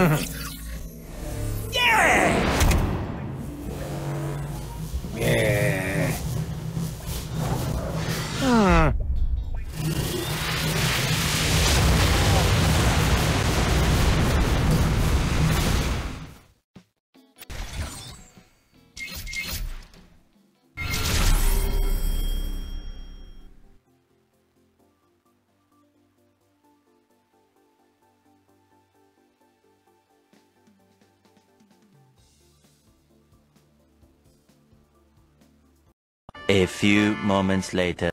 A few moments later.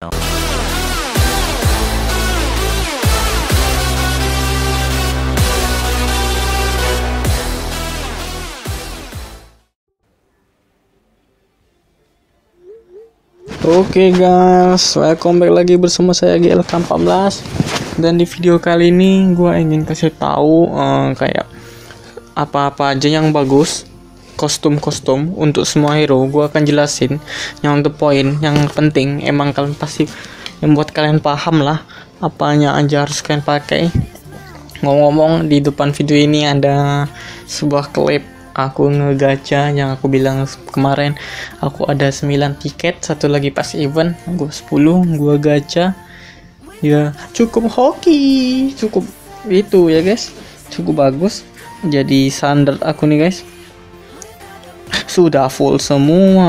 Oke guys, welcome back lagi bersama saya GLK14. Dan di video kali ini gue ingin kasih tahu kayak apa-apa aja yang bagus, kostum-kostum untuk semua hero. Gue akan jelasin yang the point, yang penting. Emang kalian pasti membuat kalian paham lah apanya aja harus kalian pakai. Ngomong-ngomong, di depan video ini ada sebuah klip aku ngegacha yang aku bilang kemarin. Aku ada 9 tiket, satu lagi pas event, gue 10, gue gacha. Ya cukup hoki, cukup itu ya guys, cukup bagus. Jadi standar aku nih guys, sudah full semua,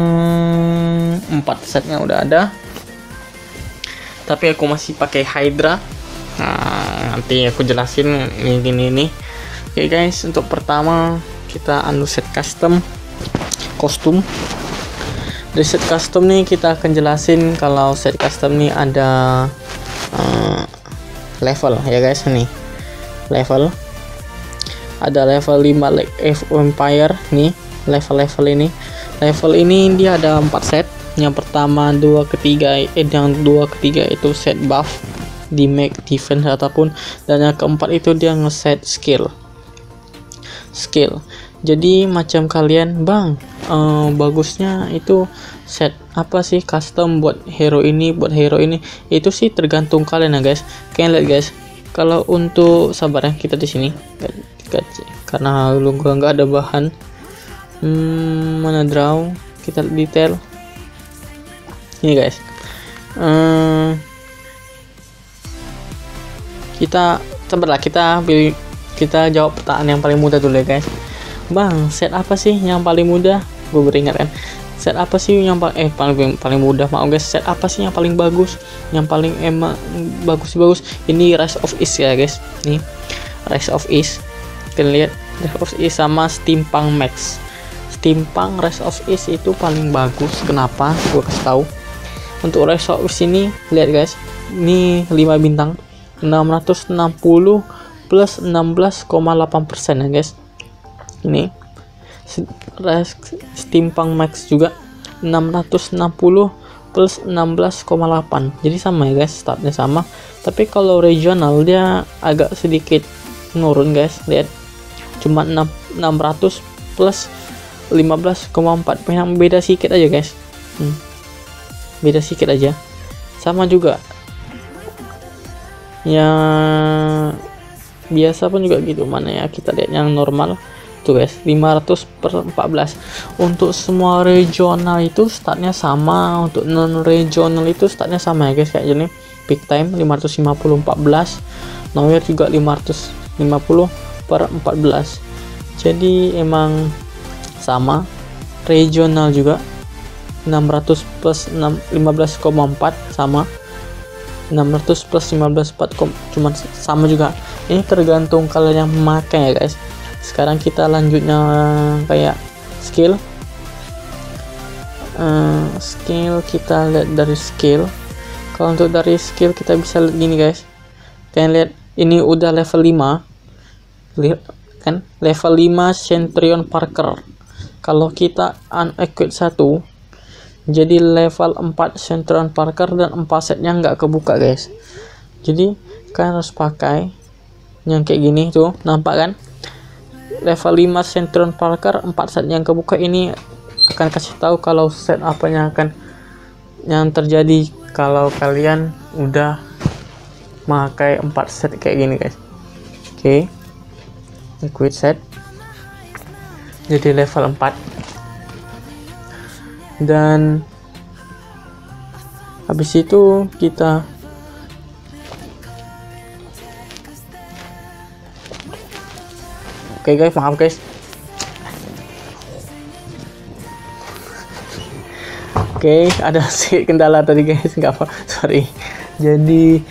4 setnya udah ada. Tapi aku masih pakai Hydra. Nah, nanti aku jelasin ini. Oke guys, untuk pertama kita anu set custom kostum. Di set custom nih kita akan jelasin kalau set custom nih ada level ya guys. Nih level ada level 5 like Empire nih. Level ini dia ada 4 set. Yang pertama, yang dua ketiga itu set buff di make defense ataupun, dan yang keempat itu dia ngeset skill. Jadi macam kalian bang, bagusnya itu set apa sih custom buat hero ini, itu sih tergantung kalian ya guys. Kalian lihat guys, kalau untuk sabar ya, kita di sini karena lu gua nggak ada bahan. Mana draw, kita detail ini guys. Kita jawab pertanyaan yang paling mudah dulu ya guys. Bang, set apa sih yang paling mudah? Gue beringat kan, set apa sih yang paling mudah, maaf guys, set apa sih yang paling bagus, yang paling emang bagus. Ini Rise of East ya guys. Nih Rise of East, kalian lihat Rise of East sama Steampunk Max. Steampunk Rise of East itu paling bagus. Kenapa? Gue kasih tahu. Untuk Rise of East ini lihat guys, ini 5 bintang, 660 plus 16,8% ya guys. Ini Steampunk Max juga 660 plus 16,8, jadi sama ya guys, startnya sama. Tapi kalau regional dia agak sedikit nurun guys. Lihat, cuma 600 plus 15,4, yang beda sedikit aja guys. Beda sedikit aja, sama juga ya biasa pun juga gitu. Mana ya, kita lihat yang normal tuh guys, 500 per 14. Untuk semua regional itu startnya sama, untuk non regional itu startnya sama ya guys. Kayak gini, peak time 550 14, Nowhere juga 550 per 14. Jadi emang sama. Regional juga 600 plus 15,4 sama, 600 plus 15,4 cuma sama juga. Ini tergantung kalian yang memakai ya guys. Sekarang kita lanjutnya kayak skill. Kita lihat dari skill. Kalau untuk dari skill kita bisa lihat gini guys. Kalian lihat, ini udah level 5. Lihat kan, level 5 Centurion Parker. Kalau kita unequip 1, jadi level 4 Centurion Parker dan 4 setnya nggak kebuka guys. Jadi kalian harus pakai yang kayak gini tuh, nampak kan? Level 5 Centurion Parker 4 set yang kebuka. Ini akan kasih tahu kalau set apa yang terjadi kalau kalian udah pakai 4 set kayak gini guys. Oke. equip set jadi level 4. Dan habis itu kita oke guys, maaf guys. Oke, ada sedikit kendala tadi guys, nggak apa, sorry. Jadi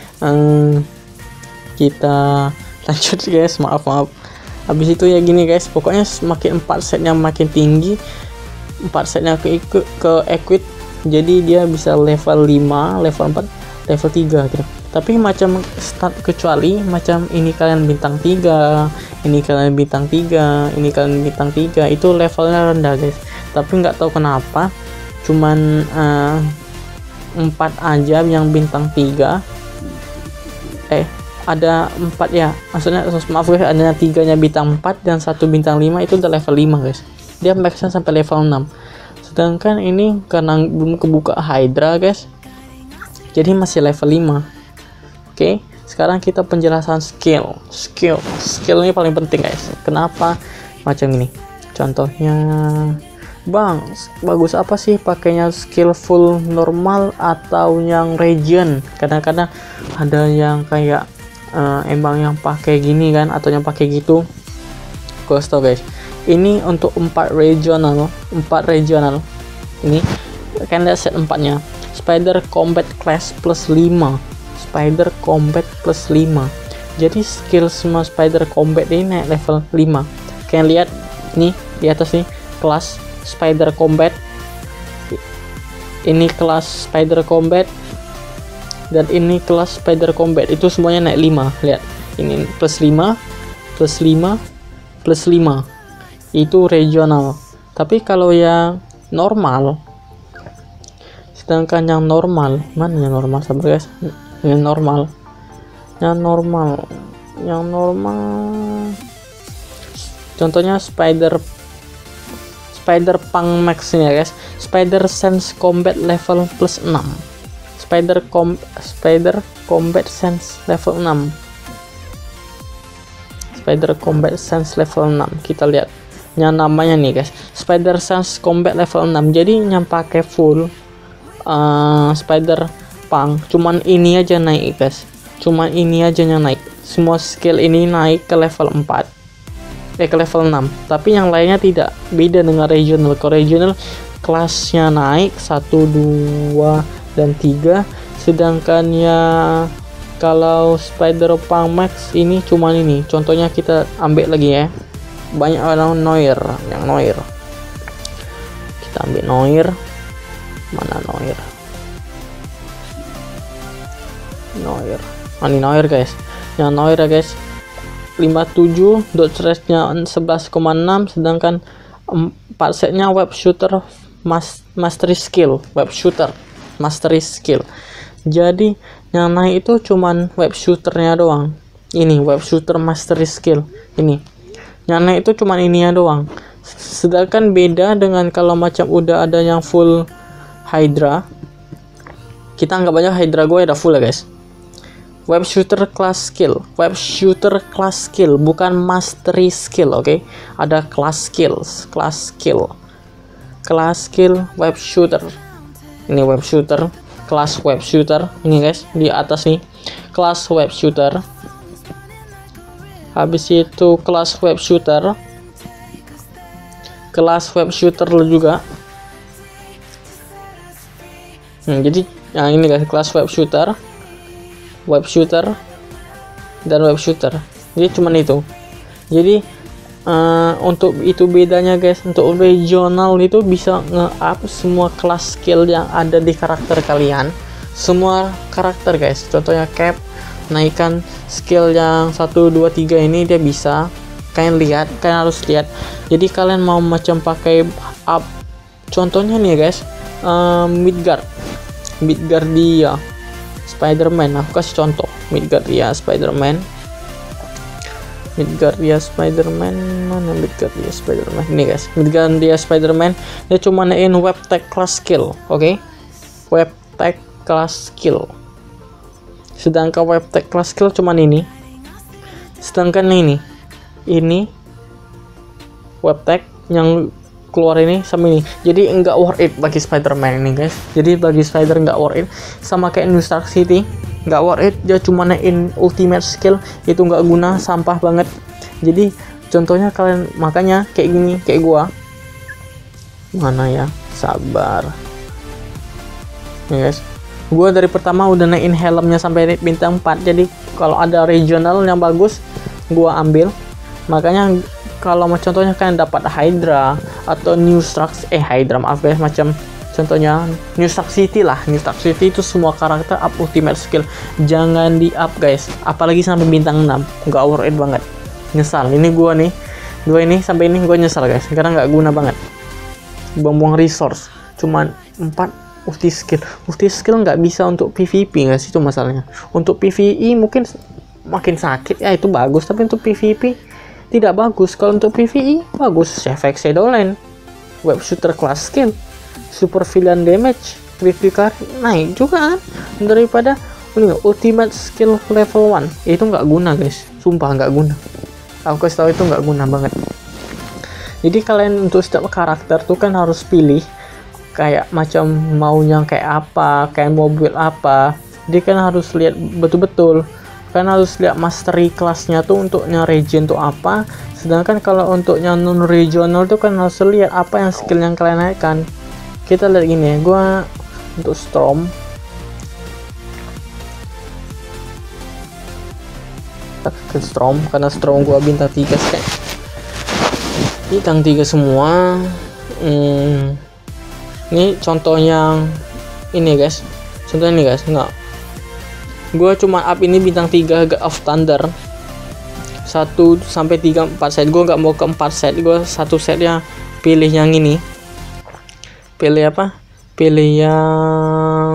kita lanjut guys, maaf. Habis itu ya gini guys, pokoknya semakin 4 setnya makin tinggi, 4 setnya ke equip, jadi dia bisa level 5, level 4, level 3 gitu. Tapi macam start, kecuali macam ini kalian bintang 3, ini kalian bintang 3, ini kalian bintang 3, itu levelnya rendah guys. Tapi nggak tahu kenapa cuman 4 aja yang bintang 3, ada 4 ya, maksudnya maaf guys, ada 3-nya bintang 4 dan 1 bintang 5, itu udah level 5 guys. Dia maxnya sampai level 6. Sedangkan ini karena belum kebuka Hydra guys, jadi masih level 5. Oke, sekarang kita penjelasan skill ini paling penting guys. Kenapa macam ini? Contohnya, bang, bagus apa sih pakainya skill full normal atau yang region? Kadang-kadang ada yang kayak emang yang pakai gini kan, atau yang pakai gitu. Gue stop guys, ini untuk 4 regional. Ini kan lihat set 4 nya, Spider Combat Class plus 5, Spider Combat plus 5. Jadi skill semua Spider Combat ini naik level 5. Kalian lihat nih di atas nih, kelas Spider Combat, ini kelas Spider Combat, dan ini kelas Spider Combat, itu semuanya naik 5. Lihat, ini plus 5 plus 5 plus 5, itu regional. Tapi kalau yang normal, sedangkan yang normal, mana yang normal, sabar guys, yang normal, contohnya Spider Punk Max ini ya guys, Spider Sense Combat level plus 6, Spider Combat Sense level 6, Spider Combat Sense level 6. Kita lihat yang namanya nih guys, Spider Sense Combat level 6. Jadi yang pakai full Spider Punk cuman ini aja naik guys, cuman ini aja yang naik. Semua skill ini naik ke level 4, ke level 6, tapi yang lainnya tidak. Beda dengan regional. Kalau regional kelasnya naik 1, 2, dan 3, sedangkan ya kalau Spider Punk Max ini cuman ini. Contohnya kita ambil lagi ya, banyak orang Noir, kita ambil Noir, mana Noir, ini Noir guys, yang Noir ya guys, 57 dot stress-nya 11,6, sedangkan 4 setnya web shooter mastery skill, jadi yang naik itu cuman web shooternya doang. Ini web shooter mastery skill, ini yang naik itu cuman ininya doang. Sedangkan beda dengan kalau macam udah ada yang full Hydra, kita anggap aja Hydra gue udah full ya guys. Web shooter class skill, bukan mastery skill, oke? Ada class skill web shooter. Ini web shooter, kelas web shooter ini guys, di atas nih, kelas web shooter. Habis itu kelas web shooter juga. Jadi yang ini guys, kelas web shooter dan web shooter. Jadi cuman itu. Jadi untuk itu bedanya guys. Untuk regional itu bisa nge-up semua kelas skill yang ada di karakter kalian, semua karakter guys. Contohnya Cap, naikkan skill yang 1, 2, 3 ini dia bisa. Kalian harus lihat. Jadi kalian mau macam pakai up, contohnya nih guys, Midgard dia Spider-Man. Aku kasih contoh Midgard dia Spider-Man. Mana Midgard dia Spider-Man? Ini guys, Midgard dia Spider-Man. Dia cuma naikin web tech class skill, oke? Web tech class skill. Sedangkan web tech class skill cuman ini. Sedangkan ini webtech yang keluar ini sama ini. Jadi nggak worth it bagi Spider-Man ini guys. Jadi bagi Spider nggak worth it. Sama kayak New Stark City nggak worth it, dia cuma naikin ultimate skill, itu nggak guna, sampah banget. Jadi contohnya kalian, makanya kayak gini, kayak gua mana ya, sabar ya guys, gua dari pertama udah naikin helmnya sampai bintang 4. Jadi kalau ada regional yang bagus gua ambil. Makanya kalau mau contohnya kalian dapat Hydra atau New Stark Hydra maaf guys, macam contohnya New Stark City lah. New Stark City itu semua karakter up ultimate skill, jangan di up guys, apalagi sampai bintang 6, nggak worth it banget. Nyesal ini gua nih, dua ini sampai ini gua nyesal guys, karena nggak guna banget, buang-buang resource. Cuman 4 ulti skill nggak bisa untuk PvP guys, itu masalahnya. Untuk PvE mungkin makin sakit ya, itu bagus, tapi untuk PvP tidak bagus. Kalau untuk PvE bagus, efek Shadowland, web shooter class skill, super villain damage, critical naik juga kan, daripada ultimate skill level 1. Itu nggak guna guys, sumpah nggak guna. Aku kasih tahu itu nggak guna banget. Jadi kalian untuk setiap karakter tuh kan harus pilih kayak macam maunya kayak apa, kayak mau build apa. Jadi kan harus lihat betul-betul, kan harus lihat mastery kelasnya tuh untuknya region tuh apa. Sedangkan kalau untuknya non regional tuh kan harus lihat apa yang skill yang kalian naikkan. Kita lihat gini ya, gua untuk Storm ke Storm, karena Storm gua bintang 3 kayak bintang 3 semua. Ini contoh yang ini guys, contohnya ini guys, enggak, gue cuma up ini bintang 3 God of Thunder 1 sampai 3 4 set. Gue nggak mau ke 4 set, gue satu setnya pilih yang ini, pilih apa, pilih yang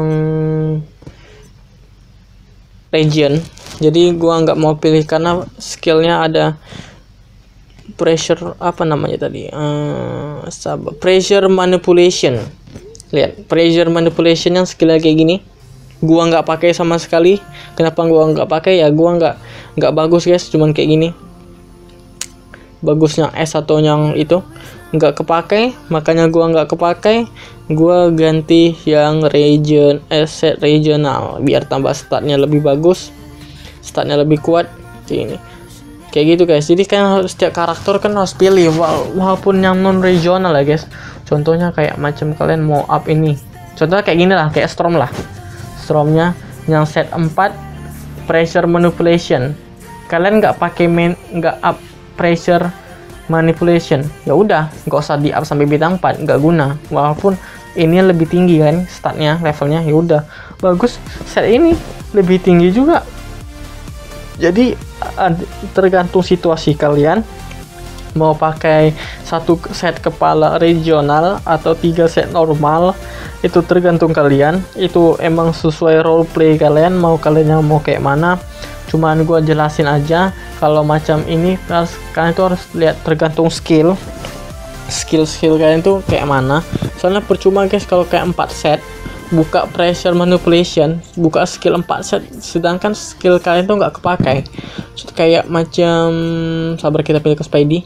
region. Jadi gue nggak mau pilih karena skillnya ada pressure, apa namanya tadi, pressure manipulation. Lihat pressure manipulation yang skillnya kayak gini, gua nggak pakai sama sekali. Kenapa gua nggak pakai ya, gua nggak bagus guys, cuman kayak gini. Bagusnya S atau yang itu nggak kepakai, makanya gua nggak kepakai. Gua ganti yang region, set regional, biar tambah statnya lebih bagus, statnya lebih kuat kayak ini. Kayak gitu guys. Jadi kan setiap karakter kan harus pilih, walaupun yang non regional lah guys. Contohnya kayak macam kalian mau up ini, contohnya kayak gini lah, kayak Storm lah. Stormnya yang set 4 pressure manipulation, kalian nggak pakai nggak up pressure manipulation, ya udah nggak usah di up sampai bintang 4, nggak guna. Walaupun ini lebih tinggi kan statnya, levelnya, ya udah bagus. Set ini lebih tinggi juga. Jadi tergantung situasi kalian mau pakai satu set kepala regional atau 3 set normal, itu tergantung kalian. Itu emang sesuai roleplay kalian, mau kalian yang mau kayak mana. Cuman gua jelasin aja kalau macam ini kalian tuh harus lihat tergantung skill kalian tuh kayak mana. Soalnya percuma guys kalau kayak 4 set buka pressure manipulation, buka skill 4 set, sedangkan skill kalian tuh nggak kepakai. Kayak macam, sabar, kita pilih ke Spidey.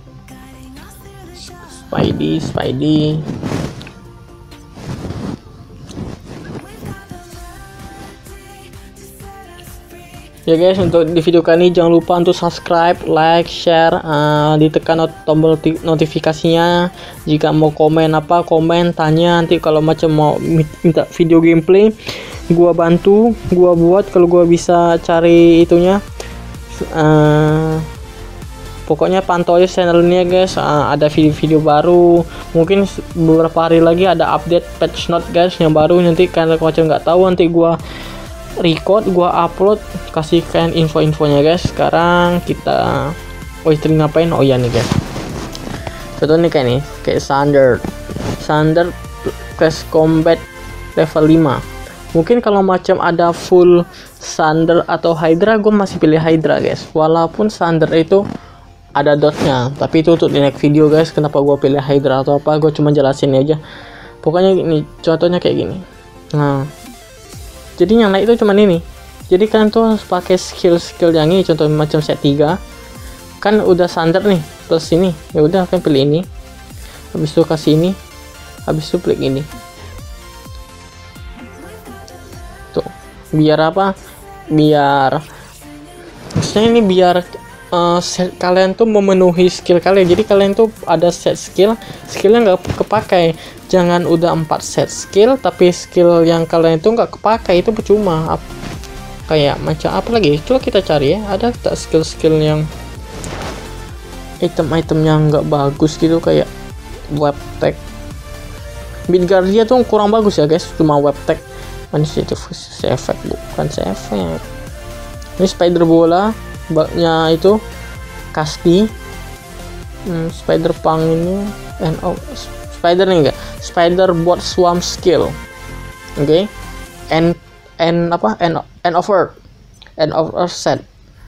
Ya guys, untuk di video kali ini jangan lupa untuk subscribe, like, share, ditekan tombol notifikasinya. Jika mau komen apa, komen, tanya. Nanti kalau macam mau minta video gameplay, gua bantu, gua buat kalau gua bisa cari itunya. Pokoknya pantau aja channelnya guys, ada video-video baru. Mungkin beberapa hari lagi ada update patch note guys yang baru. Nanti kalian macam nggak tahu, nanti gua record, gua upload, kasih kalian info-infonya guys. Sekarang kita ngapain? Oh ya nih guys, contohnya kayak Thunder Clash Combat level 5. Mungkin kalau macam ada full Thunder atau Hydra, gue masih pilih Hydra guys, walaupun Thunder itu ada dotnya, tapi itu untuk di next video guys. Kenapa gue pilih Hydra atau apa, gue cuma jelasin aja. Pokoknya ini contohnya kayak gini. Nah, jadi yang naik itu cuman ini. Jadi kalian tuh harus pakai skill yang ini. Contoh macam set 3 kan udah standar nih, plus ini. Ya udah kalian pilih ini, habis itu kasih ini, habis itu klik ini tuh. Biar apa, biar maksudnya ini biar kalian tuh memenuhi skill kalian. Jadi kalian tuh ada set skillnya nggak kepakai. Jangan udah 4 set skill tapi skill yang kalian itu nggak kepakai, itu percuma. Kayak macam apa lagi, coba kita cari ya, ada tak skill yang item yang nggak bagus gitu, kayak web tech. Midgardia tuh kurang bagus ya guys, cuma web tech. Mana sih itu efek, bukan efek. Ini spider bola baknya itu Kasti. Spider punk ini spider nih enggak, spider bot swarm skill. Oke. End of earth set.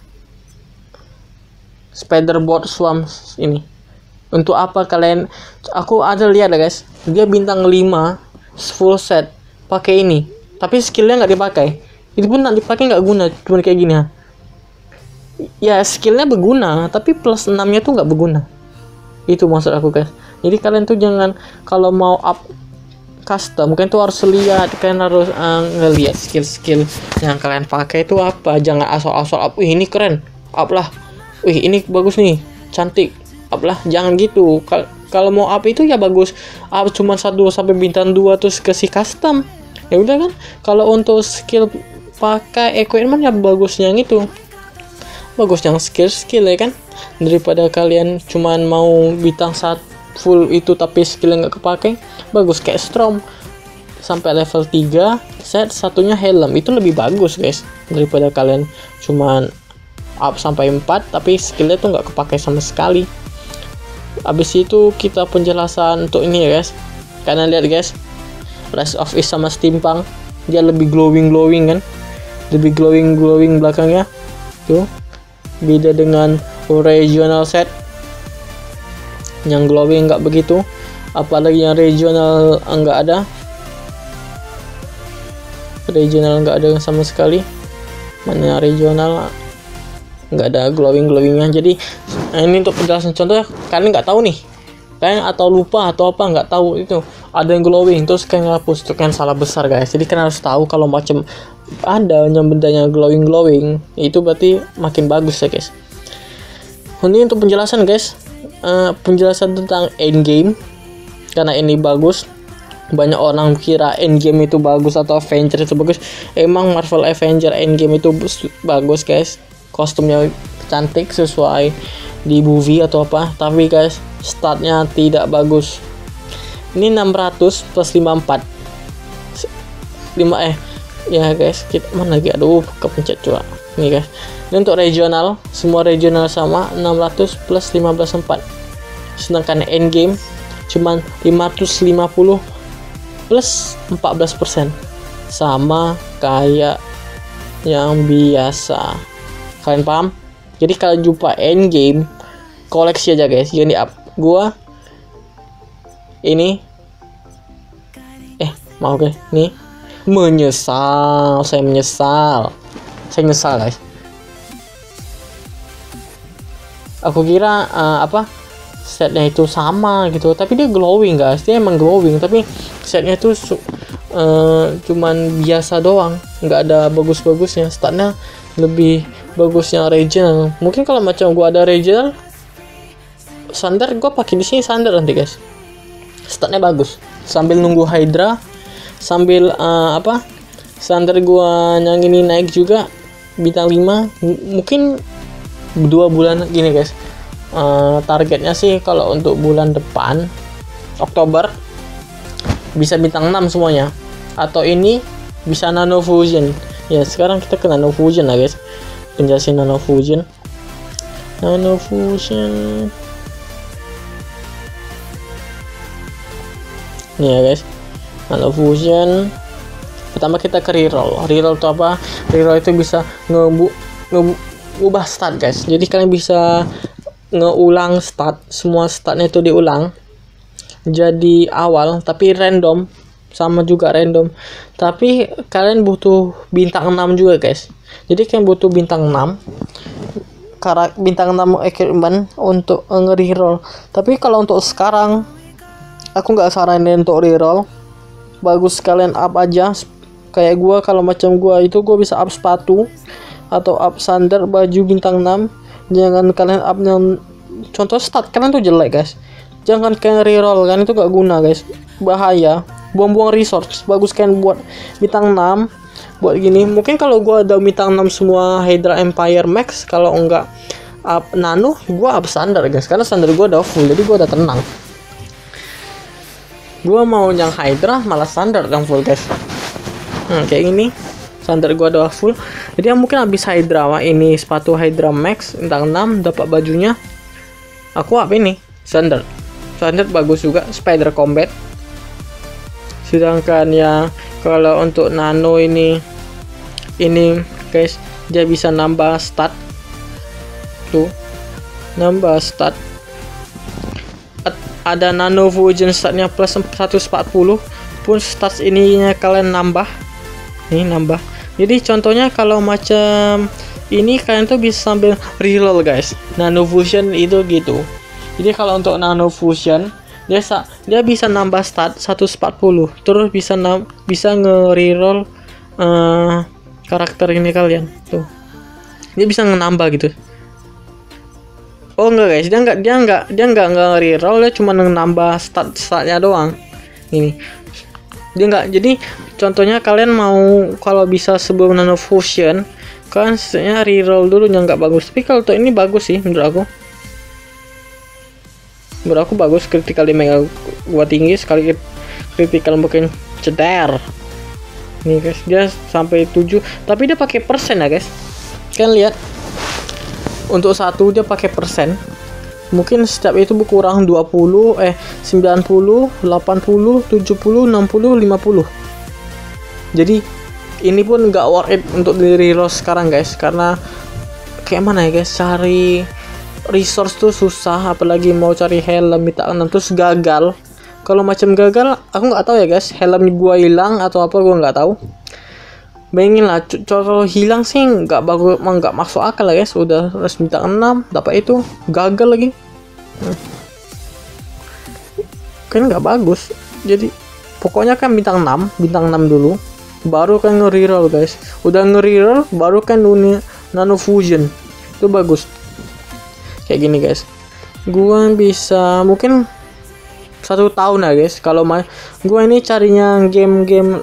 Spider bot swarm ini. Untuk apa kalian? Aku ada lihat ya guys, dia bintang 5 full set pakai ini, tapi skillnya nggak dipakai. Itu pun nggak dipakai, nggak guna, cuma kayak gini ya. Ya skillnya berguna, tapi plus 6-nya tuh nggak berguna. Itu maksud aku guys. Jadi kalian tuh jangan, kalau mau up custom kalian tuh harus lihat, kalian harus ngelihat skill yang kalian pakai itu apa. Jangan asal-asal up, wih ini keren, up lah, wih ini bagus nih, cantik, up lah. Jangan gitu. Kalau mau up itu ya bagus, up cuma 1 sampai bintang 2 terus kasih custom. Ya udah kan. Kalau untuk skill pakai equipment ya bagus yang itu, bagus yang skill ya kan, daripada kalian cuman mau bintang 1 full itu tapi skillnya nggak kepakai. Bagus kayak Storm sampai level 3 set satunya helm, itu lebih bagus guys daripada kalian cuman up sampai 4 tapi skillnya tuh nggak kepakai sama sekali. Habis itu kita penjelasan untuk ini ya guys. Kalian lihat guys, Rise of Is sama Steampunk, dia lebih glowing kan, lebih glowing belakangnya tuh. Beda dengan regional set yang glowing nggak begitu, apalagi yang regional nggak ada sama sekali. Mana regional nggak ada glowingnya. Jadi ini untuk penjelasan contoh, kalian nggak tahu nih, kalian atau lupa atau apa nggak tahu itu ada yang glowing terus kalian hapus, itu kan salah besar guys. Jadi kalian harus tahu kalau macam ada yang bendanya glowing itu berarti makin bagus ya guys. Ini untuk penjelasan guys, penjelasan tentang endgame, karena ini bagus. Banyak orang kira endgame itu bagus atau Avenger itu bagus. Emang Marvel Avenger endgame itu bagus guys, kostumnya cantik sesuai di movie atau apa, tapi guys statnya tidak bagus. Ini 600 plus 54 ya guys, kita mana lagi, aduh kepencet coba nih guys. Ini untuk regional, semua regional sama 600 plus 15.4, sedangkan endgame cuman 550 plus 14%, sama kayak yang biasa. Kalian paham? Jadi kalian jumpa endgame koleksi aja guys, yang di up gua ini mau guys nih, saya menyesal guys. Aku kira setnya itu sama gitu, tapi dia glowing guys, dia emang glowing tapi setnya itu cuman biasa doang, nggak ada bagus-bagusnya. Statnya lebih bagus yang regional. Mungkin kalau macam gua ada regional standar, gua pakai di sini standar nanti guys, statnya bagus sambil nunggu Hydra, sambil standar gua yang ini naik juga bintang 5. Mungkin 2 bulan gini guys. Targetnya sih kalau untuk bulan depan Oktober bisa bintang 6 semuanya, atau ini bisa Nano Fusion. Ya sekarang kita ke Nano Fusion lah guys, penjelasin Nano Fusion nih ya guys. Nano Fusion pertama kita ke reroll itu apa? Reroll itu bisa ngubah stat guys. Jadi kalian bisa ngeulang stat, semua statnya itu diulang jadi awal tapi random, sama juga random, tapi kalian butuh bintang 6 juga guys. Jadi kalian butuh bintang 6 bintang 6 equipment untuk nge-reroll. Tapi kalau untuk sekarang aku nggak saranin untuk reroll. Bagus kalian up aja. Kayak gua, kalau macam gua itu gua bisa up sepatu atau up sandal baju bintang 6. Jangan kalian up yang contoh stat kalian tuh jelek guys. Jangan kalian reroll kan, itu gak guna guys. Bahaya, buang-buang resource. Bagus kalian buat bintang 6 buat gini. Mungkin kalau gua ada bintang 6 semua Hydra Empire Max, kalau enggak up nano, gua up standar guys. Karena standar gua udah full, jadi gua udah tenang. Gua mau yang Hydra malah standar yang full guys. Kayak gini standar gua udah full. Jadi yang mungkin habis Hydra ini sepatu Hydra Max bintang 6 dapat bajunya, aku up ini standar bagus juga, Spider Combat. Sedangkan ya kalau untuk nano ini guys, dia bisa nambah stat tuh, nambah stat. Ada nano fusion statnya plus 140 pun stats ininya kalian nambah. Jadi contohnya kalau macam ini kalian tuh bisa sambil reroll guys. Nano fusion itu gitu. Jadi kalau untuk nano fusion dia bisa nambah stat 140, terus bisa nge-reroll karakter ini kalian tuh. Dia bisa nambah gitu. Oh enggak guys, dia enggak nge-reroll, dia cuma nambah statnya doang. Ini. Dia enggak. Jadi contohnya kalian mau kalau bisa sebelum nano fusion kan setnya reroll dulu yang enggak bagus. Tapi kalau untuk ini bagus sih menurut aku bagus. Critical damage gua tinggi, sekali critical mungkin ceder nih guys, dia sampai 7, tapi dia pakai persen ya guys. Kalian lihat untuk satu dia pakai persen, mungkin setiap itu berkurang 90, 80, 80, 70, 60, 50. Jadi ini pun nggak worth it untuk di reroll sekarang guys, karena kayak mana ya guys, cari resource tuh susah, apalagi mau cari helm minta 6 terus gagal. Kalau macam gagal aku nggak tahu ya guys, helm gua hilang atau apa gua nggak tahu. Bayangin lah, kalau hilang sih nggak bagus, nggak masuk akal lah guys. Udah harus minta 6 dapat itu gagal lagi, kan nggak bagus. Jadi pokoknya kan bintang 6 dulu, baru kan nge-reroll guys. Udah nge-reroll baru kan nano fusion, itu bagus. Kayak gini guys, gua bisa mungkin 1 tahun ya guys. Kalau gua ini carinya game-game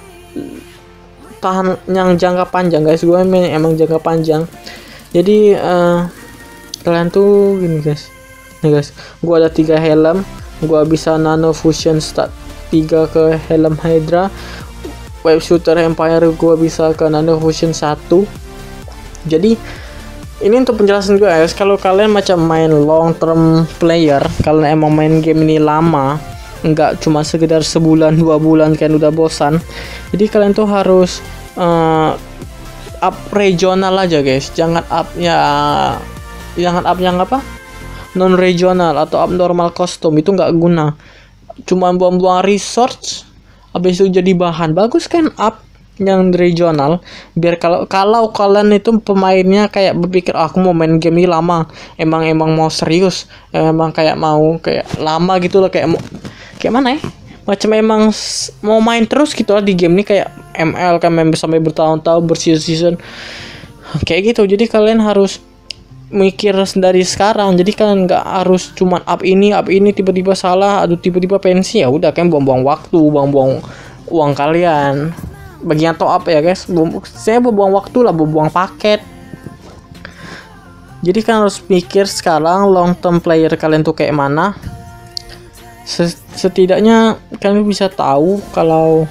tahan yang jangka panjang guys. Gua emang jangka panjang. Jadi kalian tuh gini guys. Nih guys, gua ada 3 helm, gua bisa nano fusion stat 3 ke helm Hydra. Web shooter Empire gua bisa ke nano fusion 1. Jadi ini untuk penjelasan gue guys, kalau kalian macam main long term player, kalian emang main game ini lama, nggak cuma sekedar sebulan 2 bulan kalian udah bosan, jadi kalian tuh harus up regional aja guys. Jangan up yang apa non regional atau up normal custom, itu nggak guna, cuma buang-buang resource. Habis itu jadi bahan bagus kan up yang regional, biar kalau kalian itu pemainnya kayak berpikir aku mau main game ini lama, emang mau serius, emang kayak mau kayak lama gitu loh, kayak mana ya, macam emang mau main terus gitu lah di game ini, kayak ML kan main sampai bertahun-tahun berseason kayak gitu. Jadi kalian harus mikir dari sekarang, jadi kalian nggak harus cuman up ini tiba-tiba salah, aduh tiba-tiba pensi, ya udah kan buang-buang waktu, buang-buang uang kalian. Bagian top up ya guys, saya buang waktu lah, buang paket. Jadi kan harus mikir sekarang long term player kalian tuh kayak mana. Setidaknya kalian bisa tahu kalau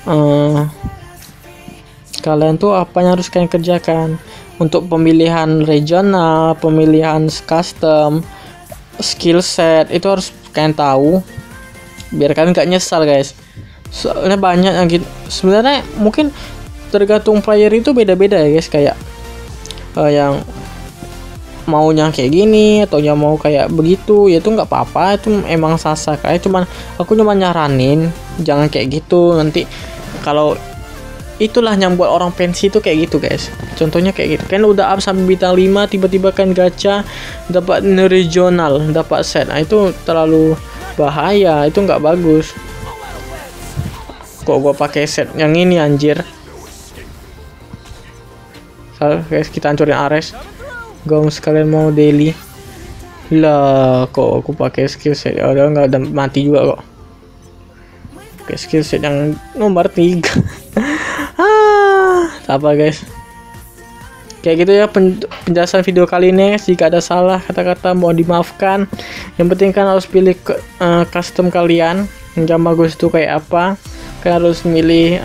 kalian tuh apa yang harus kalian kerjakan untuk pemilihan regional, pemilihan custom, skill set, itu harus kalian tahu biar kalian gak nyesal guys. Soalnya banyak yang gitu. Sebenarnya mungkin tergantung player itu beda-beda ya guys, kayak yang maunya kayak gini atau yang mau kayak begitu, ya itu nggak apa-apa, itu emang sasa. Kayak aku cuma nyaranin jangan kayak gitu. Nanti kalau itulah yang buat orang pensi itu kayak gitu guys. Contohnya kayak gitu kan, udah up sampai bintang 5 tiba-tiba kan gacha dapat regional, dapat set. Nah itu terlalu bahaya, itu nggak bagus. Kok gua pakai set yang ini anjir. Salah guys, kita hancurin Ares. Gua sekalian mau daily. Lah kok aku pakai skill set, udah nggak, udah mati juga kok. Oke, skill set yang nomor 3. Apa guys, kayak gitu ya penjelasan video kali ini guys. Jika ada salah kata-kata mohon dimaafkan. Yang penting kan harus pilih custom kalian yang bagus itu kayak apa. Kalian harus milih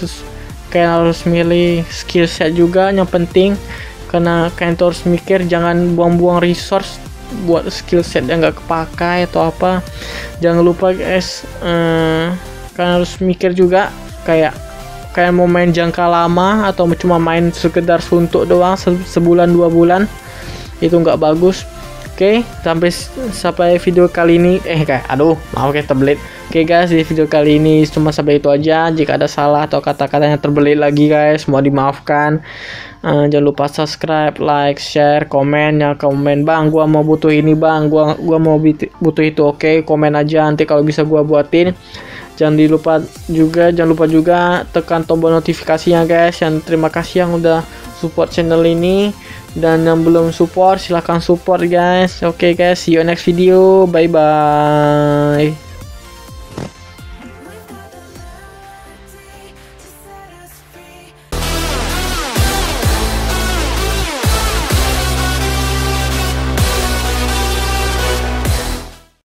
skill set juga yang penting, karena kalian harus mikir, jangan buang-buang resource buat skill set yang nggak kepakai atau apa. Jangan lupa guys, kalian harus mikir juga, kayak kalian mau main jangka lama atau cuma main sekedar suntuk doang sebulan 2 bulan, itu nggak bagus. Oke, sampai video kali ini maaf kayak terbelit. Oke guys, di video kali ini cuma sampai itu aja. Jika ada salah atau kata-kata yang terbelit lagi guys, mohon dimaafkan. Jangan lupa subscribe, like, share, komen. Ya komen, bang gua mau butuh ini bang, gua mau butuh itu. Oke, komen aja, nanti kalau bisa gua buatin. Jangan lupa juga tekan tombol notifikasinya guys. Terima kasih yang udah support channel ini, dan yang belum support silahkan support guys. Oke guys, see you next video, bye bye.